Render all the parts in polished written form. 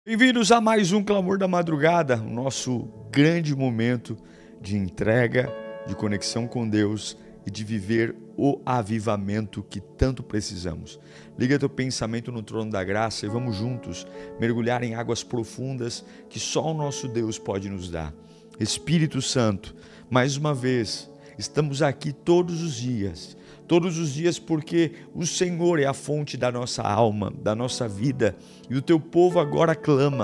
Bem-vindos a mais um Clamor da Madrugada, o nosso grande momento de entrega, de conexão com Deus e de viver o avivamento que tanto precisamos. Liga teu pensamento no trono da graça e vamos juntos mergulhar em águas profundas que só o nosso Deus pode nos dar. Espírito Santo, mais uma vez, estamos aqui todos os dias porque o Senhor é a fonte da nossa alma, da nossa vida, e o teu povo agora clama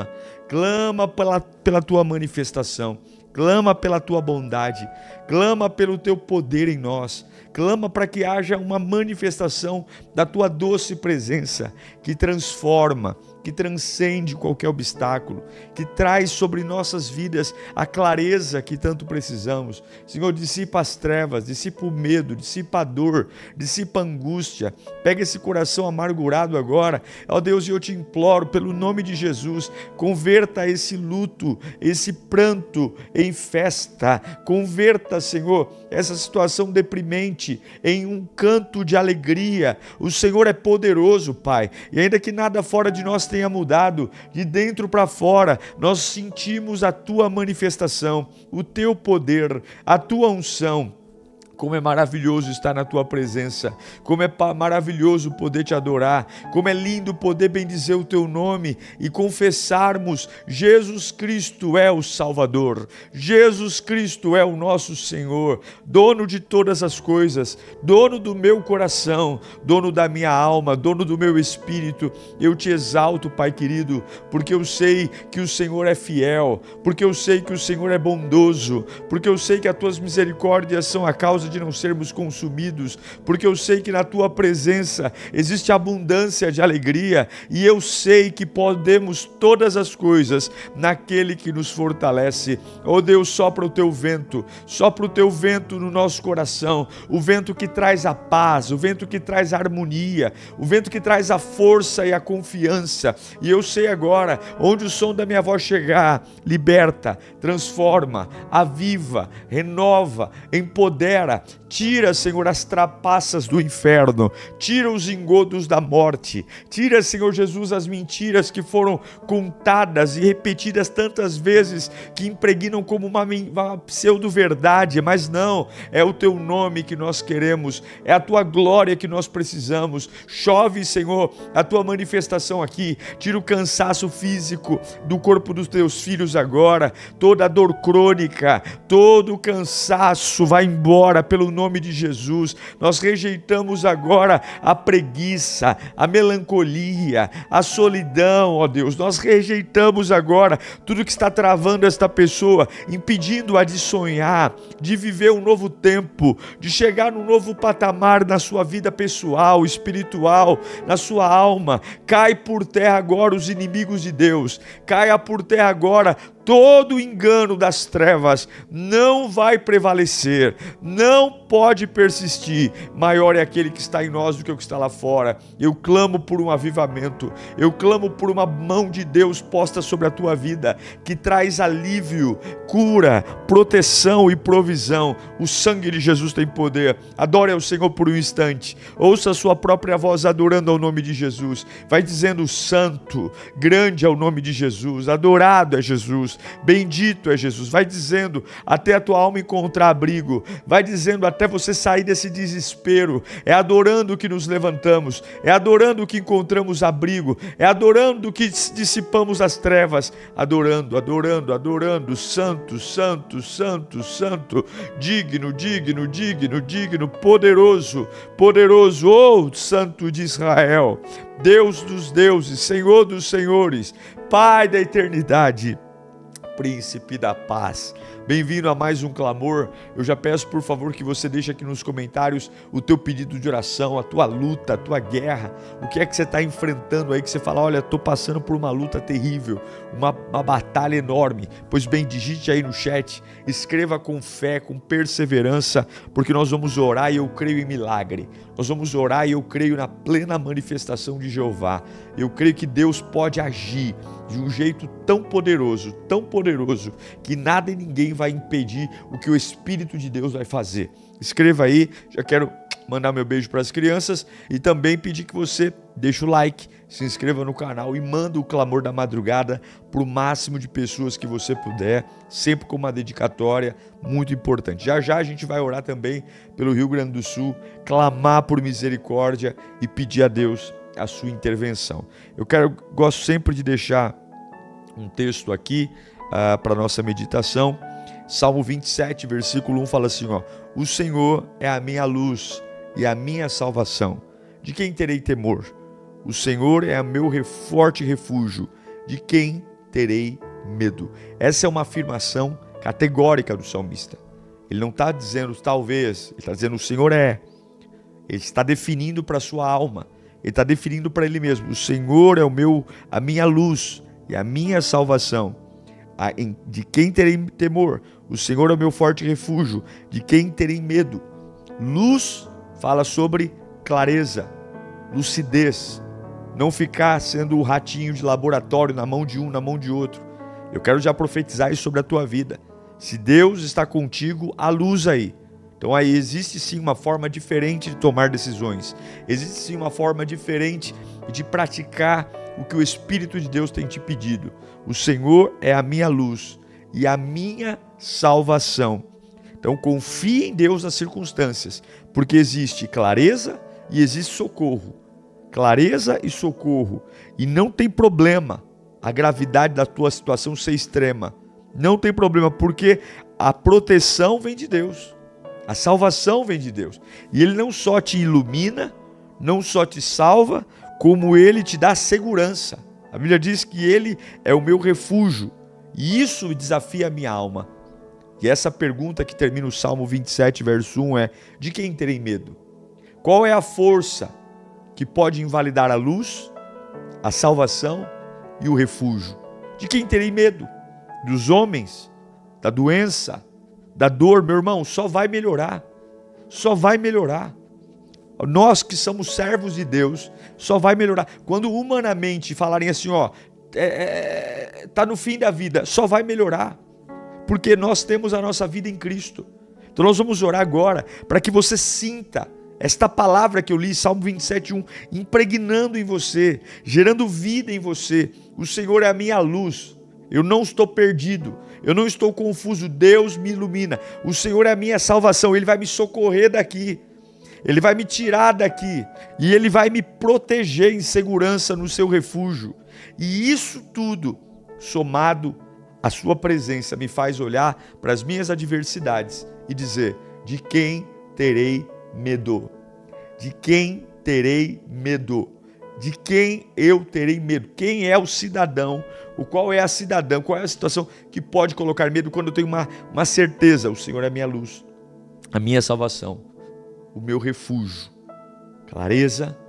pela tua manifestação, clama pela tua bondade, clama pelo teu poder em nós, clama para que haja uma manifestação da tua doce presença, que transforma, que transcende qualquer obstáculo, que traz sobre nossas vidas a clareza que tanto precisamos. Senhor, dissipa as trevas, dissipa o medo, dissipa a dor, dissipa a angústia. Pega esse coração amargurado agora, ó Deus, e eu te imploro, pelo nome de Jesus, converta esse luto, esse pranto em festa, converta, Senhor, essa situação deprimente em um canto de alegria. O Senhor é poderoso, Pai, e ainda que nada fora de nós tenha mudado, de dentro para fora, nós sentimos a tua manifestação, o teu poder, a tua unção. Como é maravilhoso estar na tua presença, como é maravilhoso poder te adorar, como é lindo poder bendizer o teu nome e confessarmos: Jesus Cristo é o Salvador, Jesus Cristo é o nosso Senhor, dono de todas as coisas, dono do meu coração, dono da minha alma, dono do meu espírito. Eu te exalto, Pai querido, porque eu sei que o Senhor é fiel, porque eu sei que o Senhor é bondoso, porque eu sei que as tuas misericórdias são a causa de não sermos consumidos, porque eu sei que na tua presença existe abundância de alegria, e eu sei que podemos todas as coisas naquele que nos fortalece. Oh Deus, sopra o teu vento no nosso coração, o vento que traz a paz, o vento que traz a harmonia, o vento que traz a força e a confiança. E eu sei agora, onde o som da minha voz chegar, liberta, transforma, aviva, renova, empodera. Tira, Senhor, as trapaças do inferno, tira os engodos da morte, tira, Senhor Jesus, as mentiras que foram contadas e repetidas tantas vezes, que impregnam como uma pseudo-verdade, mas não, é o teu nome que nós queremos, é a tua glória que nós precisamos. Chove, Senhor, a tua manifestação aqui, tira o cansaço físico do corpo dos teus filhos agora, toda a dor crônica, todo o cansaço vai embora pelo nome de Jesus. Nós rejeitamos agora a preguiça, a melancolia, a solidão, ó Deus. Nós rejeitamos agora tudo que está travando esta pessoa, impedindo-a de sonhar, de viver um novo tempo, de chegar num novo patamar na sua vida pessoal, espiritual, na sua alma. Cai por terra agora os inimigos de Deus, caia por terra agora todo o engano das trevas, não vai prevalecer, não pode persistir. Maior é aquele que está em nós do que o que está lá fora. Eu clamo por um avivamento, eu clamo por uma mão de Deus posta sobre a tua vida, que traz alívio, cura, proteção e provisão. O sangue de Jesus tem poder. Adore ao Senhor por um instante, ouça a sua própria voz adorando ao nome de Jesus. Vai dizendo: santo, grande é o nome de Jesus, adorado é Jesus, bendito é Jesus. Vai dizendo até a tua alma encontrar abrigo, vai dizendo até você sair desse desespero. É adorando que nos levantamos, é adorando que encontramos abrigo, é adorando que dissipamos as trevas, adorando, adorando, adorando. Santo, santo, santo, santo, digno, digno, digno, digno, poderoso, poderoso, oh Santo de Israel, Deus dos deuses, Senhor dos senhores, Pai da eternidade, Príncipe da paz. Bem-vindo a mais um clamor. Eu já peço, por favor, que você deixe aqui nos comentários o teu pedido de oração, a tua luta, a tua guerra, o que é que você está enfrentando aí, que você fala: olha, estou passando por uma luta terrível, uma batalha enorme. Pois bem, digite aí no chat, escreva com fé, com perseverança, porque nós vamos orar e eu creio em milagre. Nós vamos orar e eu creio na plena manifestação de Jeová. Eu creio que Deus pode agir de um jeito tão poderoso, que nada e ninguém vai impedir o que o Espírito de Deus vai fazer. Escreva aí, já quero mandar meu beijo para as crianças e também pedir que você deixe o like, se inscreva no canal e manda o Clamor da Madrugada para o máximo de pessoas que você puder, sempre com uma dedicatória muito importante. Já já a gente vai orar também pelo Rio Grande do Sul, clamar por misericórdia e pedir a Deus a sua intervenção. Gosto sempre de deixar um texto aqui para nossa meditação. Salmo 27, versículo 1 fala assim, ó: o Senhor é a minha luz e a minha salvação. De quem terei temor? O Senhor é o meu forte refúgio. De quem terei medo? Essa é uma afirmação categórica do salmista. Ele não está dizendo talvez, ele está dizendo o Senhor é. Ele está definindo para a sua alma. Ele está definindo para ele mesmo. O Senhor é a minha luz e a minha salvação. De quem terei temor? O Senhor é o meu forte refúgio. De quem terei medo? Luz fala sobre clareza, lucidez. Não ficar sendo o ratinho de laboratório na mão de um, na mão de outro. Eu quero já profetizar isso sobre a tua vida. Se Deus está contigo, há luz aí. Então aí existe sim uma forma diferente de tomar decisões. Existe sim uma forma diferente de praticar o que o Espírito de Deus tem te pedido. O Senhor é a minha luz e a minha salvação. Então confie em Deus nas circunstâncias, porque existe clareza e existe socorro. Clareza e socorro. E não tem problema a gravidade da tua situação ser extrema. Não tem problema, porque a proteção vem de Deus. A salvação vem de Deus. E Ele não só te ilumina, não só te salva, como Ele te dá segurança. A Bíblia diz que Ele é o meu refúgio. E isso desafia a minha alma. E essa pergunta que termina o Salmo 27, verso 1 é: de quem terei medo? Qual é a força que pode invalidar a luz, a salvação e o refúgio? De quem terei medo? Dos homens? Da doença? Da dor? Meu irmão, só vai melhorar. Só vai melhorar. Nós que somos servos de Deus, só vai melhorar. Quando humanamente falarem assim, ó, tá no fim da vida, só vai melhorar. Porque nós temos a nossa vida em Cristo. Então nós vamos orar agora para que você sinta esta palavra que eu li, Salmo 27:1, impregnando em você, gerando vida em você. O Senhor é a minha luz. Eu não estou perdido. Eu não estou confuso. Deus me ilumina. O Senhor é a minha salvação. Ele vai me socorrer daqui. Ele vai me tirar daqui. E Ele vai me proteger em segurança no seu refúgio. E isso tudo, somado à sua presença, me faz olhar para as minhas adversidades e dizer: de quem terei medo? De quem terei medo? De quem eu terei medo? Quem é o cidadão? Qual é a cidadã? Qual é a situação que pode colocar medo quando eu tenho uma certeza? O Senhor é a minha luz, a minha salvação, o meu refúgio, clareza,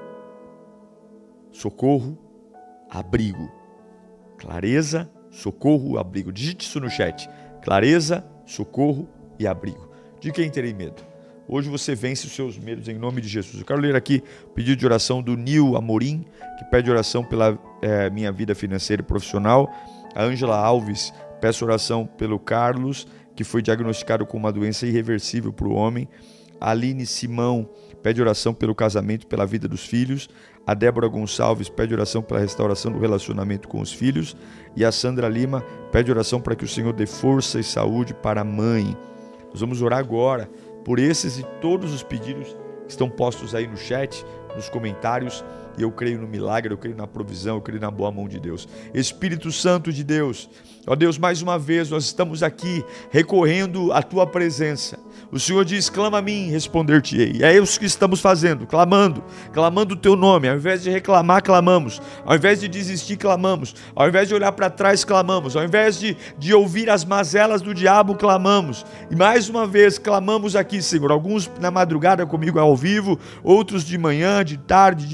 socorro, abrigo. Clareza, socorro, abrigo. Digite isso no chat. Clareza, socorro e abrigo. De quem terei medo? Hoje você vence os seus medos em nome de Jesus. Eu quero ler aqui o pedido de oração do Nil Amorim, que pede oração pela minha vida financeira e profissional. A Ângela Alves, peço oração pelo Carlos, que foi diagnosticado com uma doença irreversível para o homem. A Aline Simão pede oração pelo casamento, pela vida dos filhos. A Débora Gonçalves pede oração pela restauração do relacionamento com os filhos. E a Sandra Lima pede oração para que o Senhor dê força e saúde para a mãe. Nós vamos orar agora por esses e todos os pedidos que estão postos aí no chat, nos comentários. E eu creio no milagre, eu creio na provisão, eu creio na boa mão de Deus. Espírito Santo de Deus, ó Deus, mais uma vez nós estamos aqui recorrendo à Tua presença. O Senhor diz: clama a mim, responder-te-ei. E é isso que estamos fazendo, clamando o Teu nome. Ao invés de reclamar, clamamos. Ao invés de desistir, clamamos. Ao invés de olhar para trás, clamamos. Ao invés de ouvir as mazelas do diabo, clamamos. E mais uma vez, clamamos aqui, Senhor. Alguns na madrugada comigo ao vivo, outros de manhã, de tarde, de noite.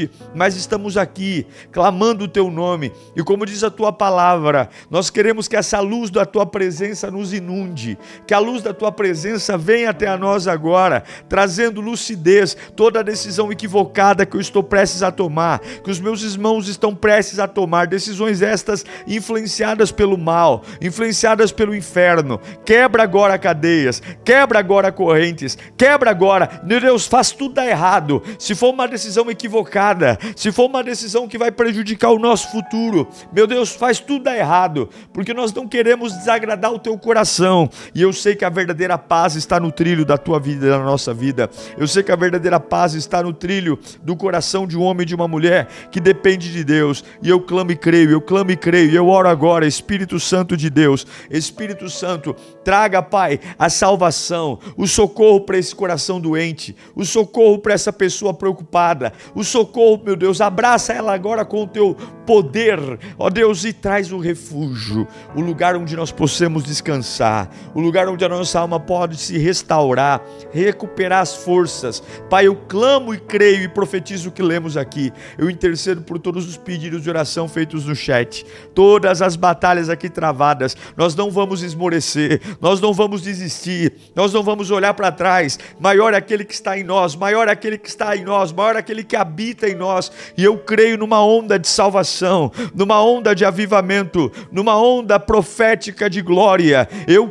noite, mas estamos aqui, clamando o Teu nome. E como diz a Tua palavra, nós queremos que essa luz da Tua presença nos inunde, que a luz da Tua presença venha até a nós agora, trazendo lucidez, toda a decisão equivocada que eu estou prestes a tomar, que os meus irmãos estão prestes a tomar, decisões estas influenciadas pelo mal, influenciadas pelo inferno. Quebra agora cadeias, quebra agora correntes, quebra agora, meu Deus, faz tudo dar errado. Se for uma decisão equivocada, se for uma decisão que vai prejudicar o nosso futuro, meu Deus, faz tudo dar errado, porque nós não queremos desagradar o Teu coração. E eu sei que a verdadeira paz está no trilho da Tua vida e da nossa vida. Eu sei que a verdadeira paz está no trilho do coração de um homem e de uma mulher que depende de Deus. E eu clamo e creio, eu clamo e creio, e eu oro agora, Espírito Santo de Deus, Espírito Santo, traga, Pai, a salvação, o socorro para esse coração doente, o socorro para essa pessoa preocupada, o socorro, meu Deus, abraça ela agora com o Teu poder, ó Deus, e traz o refúgio, o lugar onde nós possamos descansar, o lugar onde a nossa alma pode se restaurar, recuperar as forças. Pai, eu clamo e creio e profetizo o que lemos aqui. Eu intercedo por todos os pedidos de oração feitos no chat, todas as batalhas aqui travadas. Nós não vamos esmorecer, nós não vamos desistir, nós não vamos olhar para trás. Maior é aquele que está em nós, maior é aquele que está em nós, maior é aquele que habita em nós. E eu creio numa onda de salvação, numa onda de avivamento, numa onda profética de glória. Eu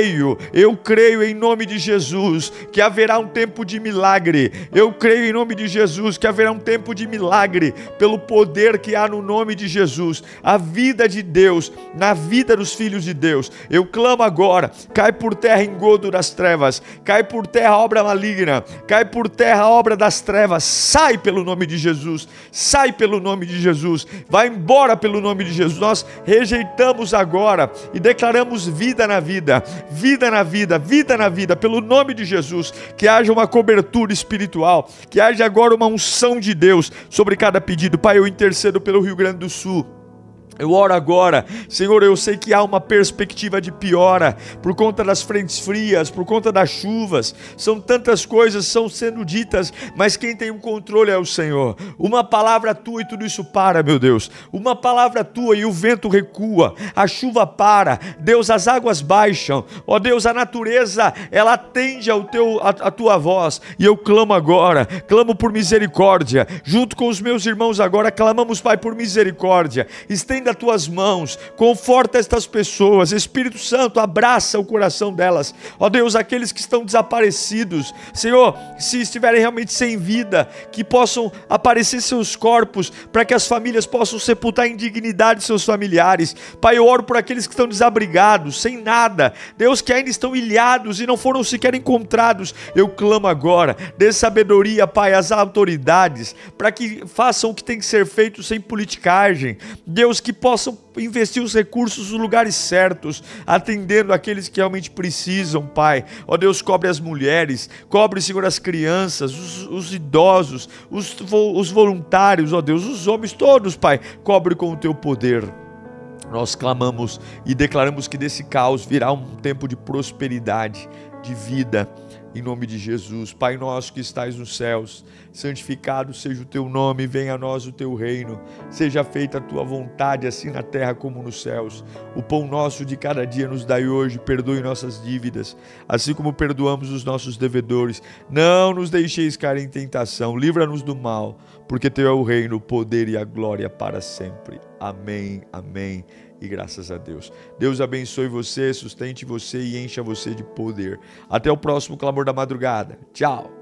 creio em nome de Jesus que haverá um tempo de milagre. Eu creio em nome de Jesus que haverá um tempo de milagre pelo poder que há no nome de Jesus. A vida de Deus na vida dos filhos de Deus. Eu clamo agora, cai por terra engodo das trevas, cai por terra a obra maligna, cai por terra a obra das trevas, sai pelo nome de Jesus, sai pelo nome de Jesus, vai embora pelo nome de Jesus. Nós rejeitamos agora e declaramos vida na vida, vida na vida, vida na vida, pelo nome de Jesus. Que haja uma cobertura espiritual, que haja agora uma unção de Deus sobre cada pedido. Pai, eu intercedo pelo Rio Grande do Sul. Eu oro agora, Senhor, eu sei que há uma perspectiva de piora, por conta das frentes frias, por conta das chuvas, são tantas coisas são sendo ditas, mas quem tem o controle é o Senhor. Uma palavra tua e tudo isso para, meu Deus, uma palavra tua e o vento recua, a chuva para, Deus, as águas baixam, ó Deus, a natureza, ela atende a tua voz, e eu clamo agora, clamo por misericórdia, junto com os meus irmãos agora, clamamos, Pai, por misericórdia. Estenda as tuas mãos, conforta estas pessoas, Espírito Santo, abraça o coração delas, ó Deus, aqueles que estão desaparecidos, Senhor, se estiverem realmente sem vida, que possam aparecer seus corpos, para que as famílias possam sepultar em dignidade seus familiares. Pai, eu oro por aqueles que estão desabrigados, sem nada, Deus, que ainda estão ilhados e não foram sequer encontrados. Eu clamo agora, dê sabedoria, Pai, às autoridades, para que façam o que tem que ser feito sem politicagem, Deus, que possam investir os recursos nos lugares certos, atendendo aqueles que realmente precisam, Pai. Ó Deus, cobre as mulheres, cobre, Senhor, as crianças, os idosos, os voluntários, ó Deus, os homens todos, Pai, cobre com o Teu poder. Nós clamamos e declaramos que desse caos virá um tempo de prosperidade, de vida, em nome de Jesus. Pai nosso que estais nos céus, santificado seja o Teu nome, venha a nós o Teu reino, seja feita a Tua vontade, assim na terra como nos céus. O pão nosso de cada dia nos dai hoje, perdoe nossas dívidas, assim como perdoamos os nossos devedores. Não nos deixeis cair em tentação, livra-nos do mal, porque Teu é o reino, o poder e a glória para sempre. Amém, amém. E graças a Deus. Deus abençoe você, sustente você e encha você de poder. Até o próximo Clamor da Madrugada. Tchau.